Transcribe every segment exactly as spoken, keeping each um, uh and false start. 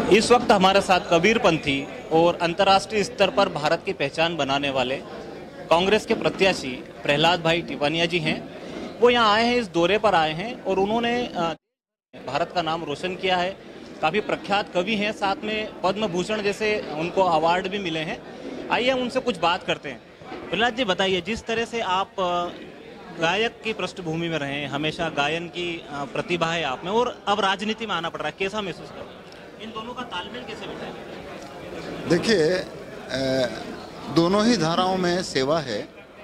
इस वक्त हमारे साथ कबीरपंथी और अंतर्राष्ट्रीय स्तर पर भारत की पहचान बनाने वाले कांग्रेस के प्रत्याशी प्रहलाद भाई टिपानिया जी हैं। वो यहाँ आए हैं, इस दौरे पर आए हैं और उन्होंने भारत का नाम रोशन किया है। काफ़ी प्रख्यात कवि हैं, साथ में पद्म भूषण जैसे उनको अवार्ड भी मिले हैं। आइए हम उनसे कुछ बात करते हैं। प्रहलाद जी बताइए, जिस तरह से आप गायक की पृष्ठभूमि में रहे हैं, हमेशा गायन की प्रतिभा है आप में और अब राजनीति में आना पड़ रहा है, कैसा महसूस कर रहे हैं? इन दोनों का तालमेल कैसे बिठाएं? देखिए, दोनों ही धाराओं में सेवा है,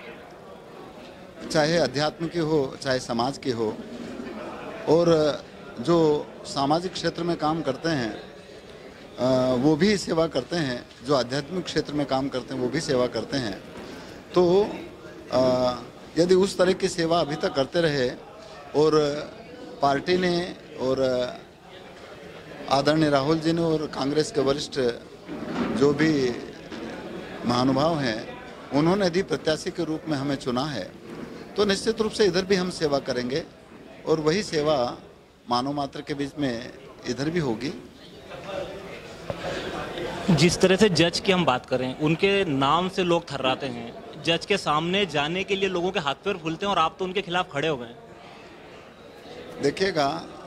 चाहे अध्यात्म की हो चाहे समाज की हो। और जो सामाजिक क्षेत्र में काम करते हैं वो भी सेवा करते हैं, जो आध्यात्मिक क्षेत्र में काम करते हैं वो भी सेवा करते हैं। तो यदि उस तरह की सेवा अभी तक करते रहे और पार्टी ने और आदरणीय राहुल जी ने और कांग्रेस के वरिष्ठ जो भी महानुभाव हैं उन्होंने यदि प्रत्याशी के रूप में हमें चुना है तो निश्चित रूप से इधर भी हम सेवा करेंगे और वही सेवा मानव मात्र के बीच में इधर भी होगी। जिस तरह से जज की हम बात करें, उनके नाम से लोग थर्राते हैं, जज के सामने जाने के लिए लोगों के हाथ पैर फूलते हैं और आप तो उनके खिलाफ खड़े हो गए। देखिएगा,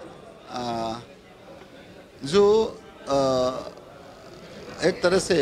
जो आ, एक तरह से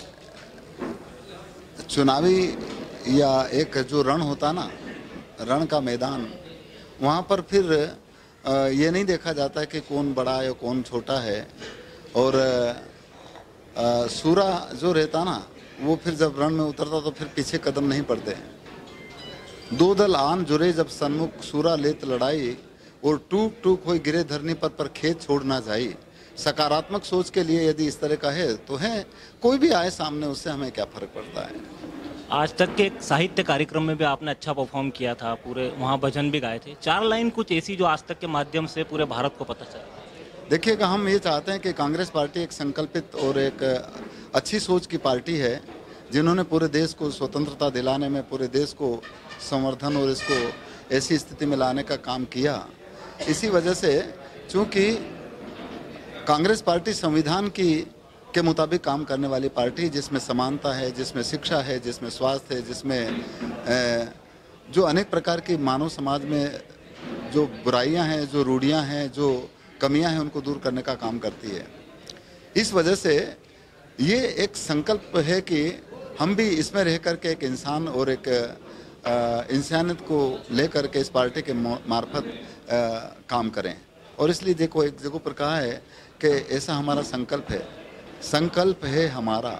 चुनावी या एक जो रण होता ना, रण का मैदान, वहाँ पर फिर आ, ये नहीं देखा जाता है कि कौन बड़ा है कौन छोटा है। और आ, सूरा जो रहता ना, वो फिर जब रण में उतरता तो फिर पीछे कदम नहीं पड़ते हैं। दो दल आन जुरे जब सन्मुख, सूरा लेत लड़ाई, और टूक टूक हो गिरे धरनी पर पर खेत छोड़ ना जाई। सकारात्मक सोच के लिए यदि इस तरह का है तो है, कोई भी आए सामने उससे हमें क्या फर्क पड़ता है। आज तक के साहित्य कार्यक्रम में भी आपने अच्छा परफॉर्म किया था, पूरे वहाँ भजन भी गाए थे। चार लाइन कुछ ऐसी जो आज तक के माध्यम से पूरे भारत को पता चला। देखिएगा, हम ये चाहते हैं कि कांग्रेस पार्टी एक संकल्पित और एक अच्छी सोच की पार्टी है, जिन्होंने पूरे देश को स्वतंत्रता दिलाने में, पूरे देश को संवर्धन और इसको ऐसी स्थिति में लाने का काम किया। इसी वजह से चूँकि कांग्रेस पार्टी संविधान की के मुताबिक काम करने वाली पार्टी, जिसमें समानता है, जिसमें शिक्षा है, जिसमें स्वास्थ्य है, जिसमें जो अनेक प्रकार की मानव समाज में जो बुराइयां हैं, जो रूढ़ियां हैं, जो कमियां हैं, उनको दूर करने का काम करती है। इस वजह से ये एक संकल्प है कि हम भी इसमें रह कर के एक इंसान और एक इंसानियत को लेकर के इस पार्टी के मार्फत काम करें। और इसलिए देखो, एक जगह पर कहा है कि ऐसा हमारा संकल्प है, संकल्प है हमारा,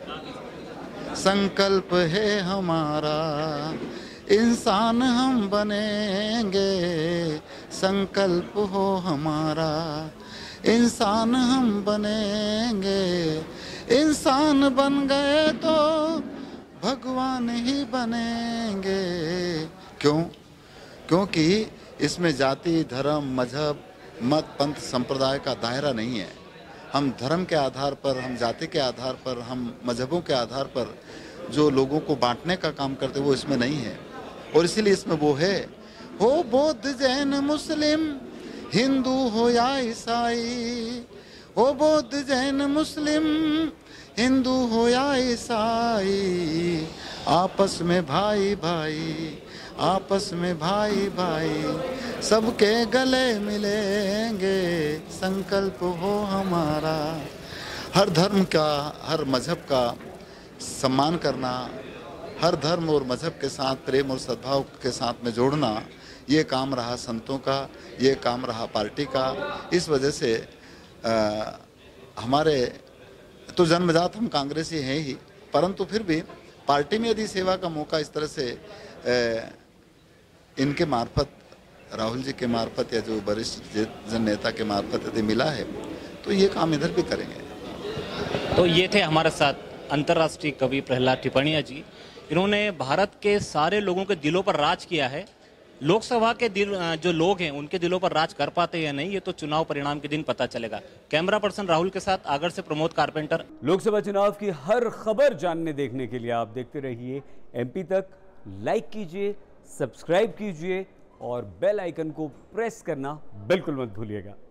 संकल्प है हमारा, इंसान हम बनेंगे, संकल्प हो हमारा, इंसान हम बनेंगे, इंसान बन गए तो भगवान ही बनेंगे। क्यों? क्योंकि इसमें जाति, धर्म, मजहब, मत, पंथ, संप्रदाय का दायरा नहीं है। हम धर्म के आधार पर, हम जाति के आधार पर, हम मजहबों के आधार पर जो लोगों को बांटने का काम करते वो इसमें नहीं है। और इसीलिए इसमें वो है, हो बौद्ध, जैन, मुस्लिम, हिंदू हो या ईसाई, हो बौद्ध, जैन, मुस्लिम, हिंदू हो या ईसाई, आपस में भाई भाई, आपस में भाई भाई, सबके गले मिलेंगे, संकल्प हो हमारा। हर धर्म का, हर मजहब का सम्मान करना, हर धर्म और मजहब के साथ प्रेम और सद्भाव के साथ में जोड़ना, ये काम रहा संतों का, ये काम रहा पार्टी का। इस वजह से आ, हमारे तो जन्मजात हम कांग्रेसी हैं ही, परंतु फिर भी पार्टी में यदि सेवा का मौका इस तरह से आ, इनके मार्फत, राहुल जी के मार्फत या जो वरिष्ठ जन नेता के मार्फत यदि मिला है तो ये काम इधर भी करेंगे। तो ये थे हमारे साथ अंतर्राष्ट्रीय कवि प्रहलाद टिपानिया जी। इन्होंने भारत के सारे लोगों के दिलों पर राज किया है। लोकसभा के दिल जो लोग हैं उनके दिलों पर राज कर पाते या नहीं, ये तो चुनाव परिणाम के दिन पता चलेगा। कैमरा पर्सन राहुल के साथ आगर से प्रमोद कारपेंटर। लोकसभा चुनाव की हर खबर जानने देखने के लिए आप देखते रहिए एमपी तक। लाइक कीजिए, सब्सक्राइब कीजिए और बेल आइकन को प्रेस करना बिल्कुल मत भूलिएगा।